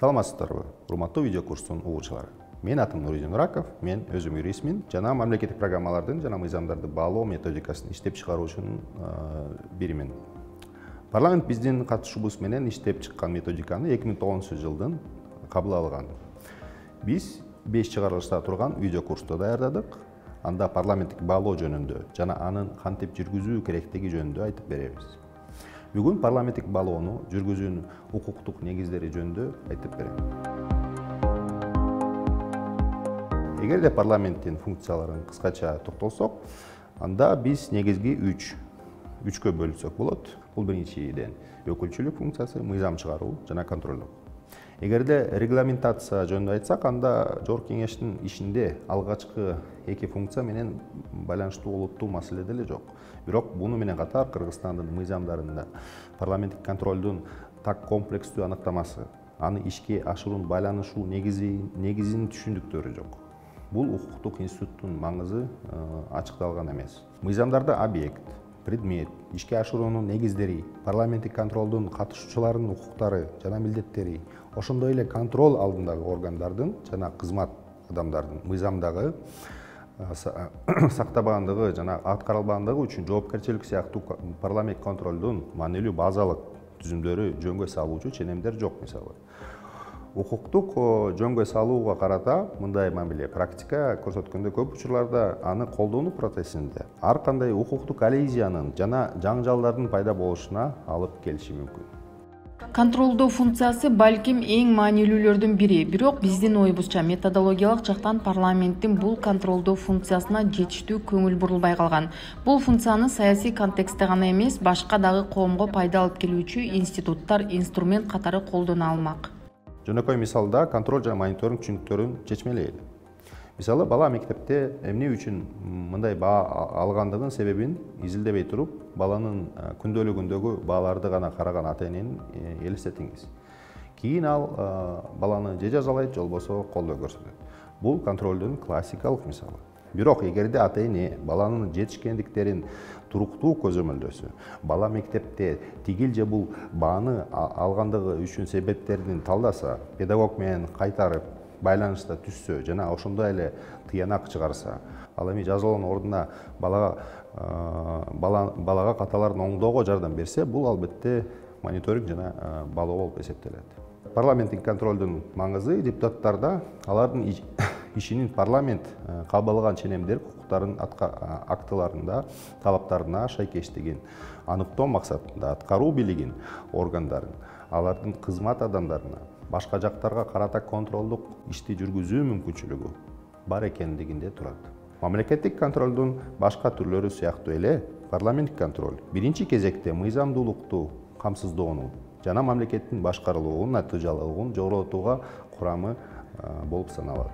Саламатсыздарбы, урматтуу видео курстун угуучулары. Мен атым Нуридин Раков, мен өзүм юристмин. Жана мамлекеттик программалардын жана мыйзамдарды баалоо методикасын иштеп чыгаруучунун биримин. Парламент биздин катышуубуз менен иштеп чыккан методиканы 2009-жылдын кабыл алган. Биз 5 чыгарылышта турган видео курсту даярдадык. Анда парламенттик баалоо жөнүндө жана анын кантип жүргүзүү керектиги жөнүндө айтып беребиз. Бүгүн парламенттик баалоону жүргүзүүнүн укуктук негиздери жөнүндө айтып берем. Эгерде парламенттин функцияларын кыскача токтолсок, анда биз негизги үчкө бөлсөк болот. Бул биринчиден өкүлчүлүк функциясы, мыйзам чыгаруу жана контролдоо. Эгерде регламентация жөнүндө айтсак, анда Жогорку Кеңештин ишинде алгачкы эки функция менен байланыштуу олуттуу маселе деле жок. Бирок буну менен катар Кыргызстандын мыйзамдарында парламенттик контролдун так комплекстүү аныктамасы, аны ишке ашыруунун байланышуу негизинин түшүндүктөрү жок. Бул укуктук институттун маңызы ачыкталган эмес. Мыйзамдарда объект, предмет, ишке ашыруунун негиздери, парламенттик контролдун катышуучуларынын укуктары жана милдеттери, ошондой эле контроль алдындагы органдардын жана кызмат адамдардын мыйзамдагы сактабагандыгы жана аткарылбагандыгы үчүн жоопкерчилик сыяктуу парламент контролдун маанилүү базалык түзүмдөрү жөнгө салуучу ченемдер жок. Мисалы, укуктук жөнгө салууга карата мындай мамиле практика көрсөткөндө көп учурларда аны колдонуу процессинде ар кандай укуктук коллизиянын жана жаңжалдардын пайда болушуна алып келиши мүмкүн. Контролдоо функциясы балким эң маанилүүлөрдүн бири, бирок биздин оюбузча методологиялык жактан парламенттин бул контролдоо функциясына жетиштүү көңүл бурулбай калган. Бул функцияны саясий контекстте гана эмес, башка дагы коомго пайда алып келүүчү институттар инструмент катары колдоно алмак. Жөнөкөй мисалда контроль жана мониторинг түшүнүктөрүн чечмелейли. Мисалы, бала мектепте эмне үчүн мындай баа алгандыгын себебин изилдебей туруп, баланын күндөлүгүндөгү бааларды гана караган ата-энени элестетиңиз. Кийин ал баланы же жазалайт, же болбосо колдоо көрсөтөт. Бул контролдун классикалык мисалы. Бирок эгерде ата-эне баланын жетишкендиктерин туруктуу көзөмөлдөсө, бала мектепте тигил же бул бааны алгандыгы үчүн себептерин талдаса, педагог менен кайтарып байланышта түшсө жана ошондой эле тыянак чыгарса, ал эми жазалоонун ордуна балага каталарын оңдоого жардам берсе, бул албетте мониторинг жана баалоо болуп эсептелет. Парламенттик контролдун маңызы депутаттарда алардын ишинин парламент кабыл алган ченемдер, укуктарын актыларында талаптарына шайкештигин аныктоо максатында аткаруу бийлигин органдарын, алардын кызмат адамдарына, башка жактарга карата контролдук ишти жүргүзүү мүмкүнчүлүгү бар экендигинде турат. Мамлекеттик контролдун башка түрлөрү сыяктуу эле парламенттик контроль биринчи кезекте мыйзамдуулукту камсыздоону жана мамлекеттин башкарылуунун натыйжалуулугун жогорулатууга курамы болуп саналат.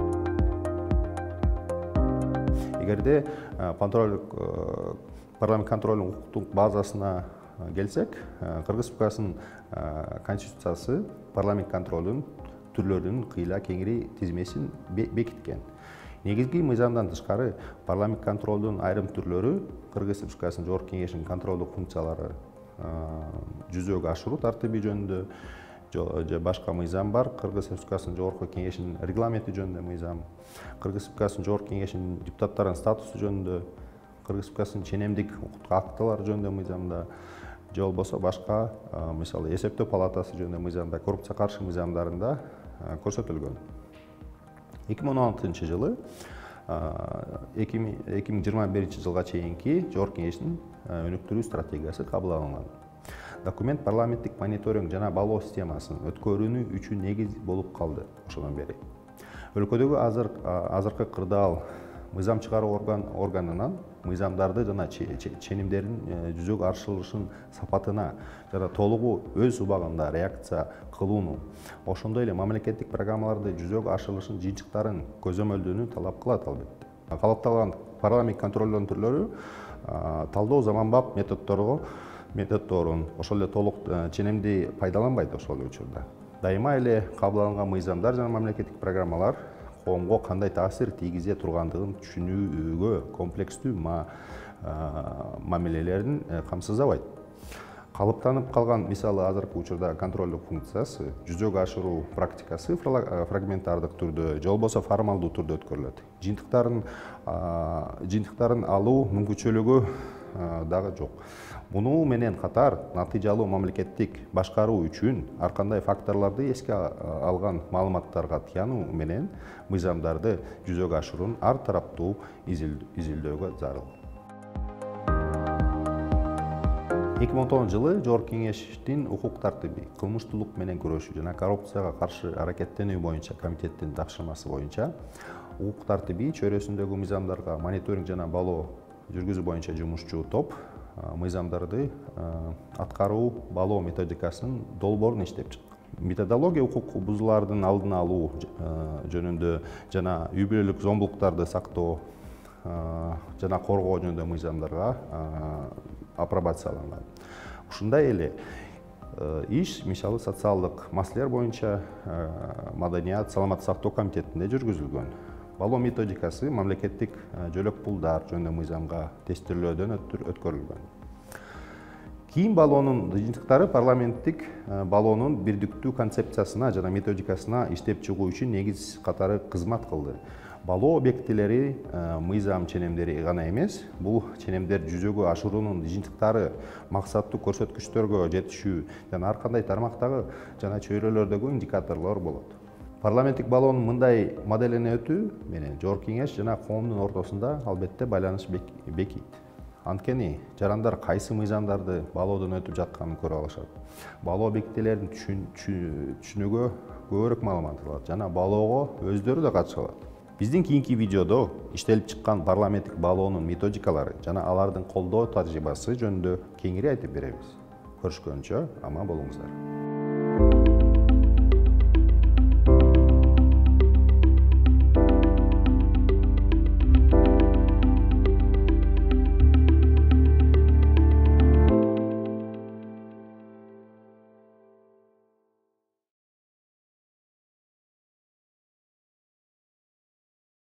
Эгерде парламент контролдун укуктук базасына келсек, Кыргыз Республикасынын конституциясы парламент контролдун түрлөрүнүн кыйла кеңири тизмесин бекиткен. Негизги мыйзамдан тышкары парламент контролдун айрым түрлөрү Кыргыз Республикасынын Жогорку Кеңешинин контролдук функциялары жүзөгө ашыруу тартиби жөнүндө же башка мыйзам бар. Кыргыз Республикасынын Жогорку Кеңешинин регламенти жөнүндө мыйзам, Кыргыз Республикасынын Жогорку Кеңешинин депутаттарынын статусу жөнүндө, Кыргыз Республикасынын ченемдик укуктук актылары жөнүндө мыйзамда, же болбосо башка, мисалы, эсептөө палатасы жөнүндө мыйзамда, коррупция каршы мыйзамдарында көрсөтүлгөн. 2016-жылы 2021 жылга чейинки Жогорку Кеңештин өнүктүрүү стратегиясы кабыл алынган. Документ парламенттик мониторинг жана баалоо системасын өткөрүүнү үчүн негиз болуп калды ошондон бери. Өлкөдөгү азыркы кырдаал мыйзам чыгаруу органынан мыйзамдарды жана ченемдердин жүзөгө ашырылышынын сапатына жана толугу өз убагында реакция кылууну, ошондой эле мамлекеттик программаларды жүзөгө ашырылышынын жыйынтыктарын көзөмөлдүүнү талап кылат албетте. Калыпталган парламент контролдордун түрлөрү талдоо заманбап методдорун, ошол эле толук ченемди пайдаланбайт ошол учурда. Дайыма эле кабыл алынган мыйзамдар жана мамлекеттик программалар коомго кандай таасир тийгизе тургандыгын түшүнүүгө комплекстүү мамилелерин камсыздабайт. калыптанып калган, мисалы азыркы учурда контролдук функциясы жүзөгө ашыруу практикасы фрагментардык түрдө же болбосо формалдуу түрдө өткөрүлөт. Жыйынтыктарын алуу мүмкүнчүлүгү дагы жок. Муну менен катар натыйжалуу мамлекеттик башкаруу үчүн ар кандай факторлорду эске алган маалыматтарга таянуу менен мыйзамдарды жүзөгө ашыруунун ар тараптуу изилдөөгө зарыл. 2010-жылы Жогорку Кеңештин укук тартиби, кылмыштуулук менен күрөшүү жана коррупцияга каршы аракеттенүү боюнча комитеттин тапшырмасы боюнча укук тартиби чөйрөсүндөгү мыйзамдарга мониторинг жана балоо жүргүзүү боюнча жумушчу топ мыйзамдарды аткаруу балоо методикасынын долбоорун иштеп чыккан. Методология укук бузуулардын алдын алуу жөнүндө жана үй бүлөлүк зомбулуктарды сактоо жана коргоо жөнүндө мыйзамдарга апробацияланган. Ушундай эле иш мисалы социалдык маселелер боюнча маданият, саламаттык сактоо комитетинде жүргүзүлгөн. Балоо методикасы мамлекеттик жөлөк пулдар жөнүндө мыйзамга тестирлөөдөн өткөрүлгөн. Кийин балоонун жыйынтыктары парламенттик балоонун бирдиктүү концепциясына жана методикасына иштеп чыгуу үчүн негиз катары кызмат кылды. Балоо объектилери мыйзам ченемдери гана эмес, бул ченемдер жүзөгө ашыруунун жыйынтыктары максаттуу көрсөткүчтөргө жетишүү жана ар кандай тармактагы жана чөйрөлөрдөгү индикаторлор болот. Парламенттик балоонун мындай моделине өтүү менен Жогорку Кеңеш жана коомдун ортосунда албетте байланыш бекийт. Анткени жарандар кайсы мыйзамдарды балоодон өтүп жатканын көрө алышат. Балоо объектилерин түшүнүүгө көбүрөөк маалымат алат жана балоого өздөрү да катыша алат. Биздин кийинки видеодо иштелип чыккан парламенттик балоонун методикалары жана алардын колдоо тажрыйбасы жөнүндө кеңири айтып беребиз. Көрүшкөнчө аман болуңуздар.